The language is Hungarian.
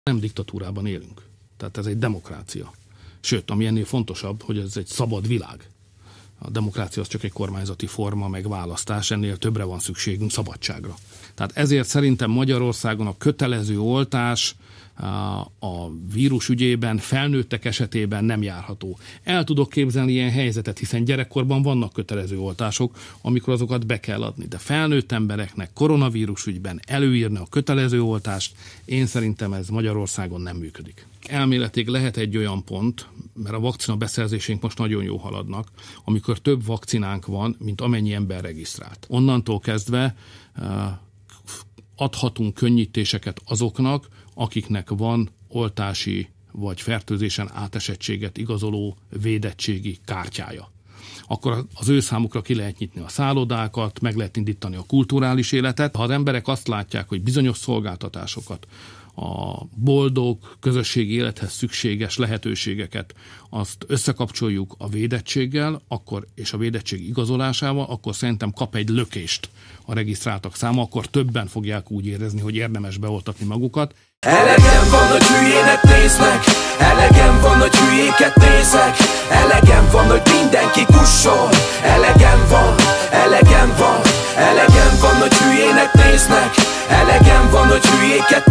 Nem diktatúrában élünk. Tehát ez egy demokrácia. Sőt, ami ennél fontosabb, hogy ez egy szabad világ. A demokrácia az csak egy kormányzati forma, meg választás, ennél többre van szükségünk, szabadságra. Tehát ezért szerintem Magyarországon a kötelező oltás a vírus ügyében, felnőttek esetében nem járható. El tudok képzelni ilyen helyzetet, hiszen gyerekkorban vannak kötelező oltások, amikor azokat be kell adni. De felnőtt embereknek koronavírus ügyben előírni a kötelező oltást, én szerintem ez Magyarországon nem működik. Elméletileg lehet egy olyan pont, mert a vakcina beszerzésénk most nagyon jó haladnak, amikor több vakcinánk van, mint amennyi ember regisztrált. Onnantól kezdve adhatunk könnyítéseket azoknak, akiknek van oltási vagy fertőzésen átesettséget igazoló védettségi kártyája. Akkor az ő számukra ki lehet nyitni a szállodákat, meg lehet indítani a kulturális életet. Ha az emberek azt látják, hogy bizonyos szolgáltatásokat, a boldog közösségi élethez szükséges lehetőségeket, azt összekapcsoljuk a védettséggel és a védettség igazolásával, akkor szerintem kap egy lökést a regisztráltak száma, akkor többen fogják úgy érezni, hogy érdemes beoltatni magukat. Elegem van, hogy hülyének néznek, elegem van, hogy hülyéket nézek, elegem van, hogy mindenki kussol, elegem van, elegem van, elegem van, hogy hülyének néznek, elegem van, hogy hülyéket